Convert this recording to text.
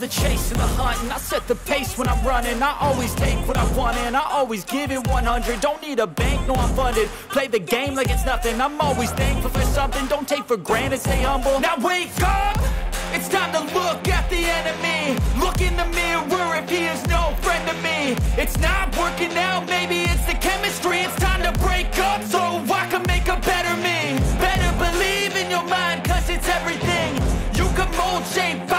the chase and the hunt, and I set the pace when I'm running. I always take what I want and I always give it 100. Don't need a bank, no I'm funded. Play the game like it's nothing. I'm always thankful for something. Don't take for granted, stay humble. Now wake up! It's time to look at the enemy. Look in the mirror if he is no friend to me. It's not working out, maybe it's the chemistry. It's time to break up so I can make a better me. Better believe in your mind, cause it's everything. You can mold, shape,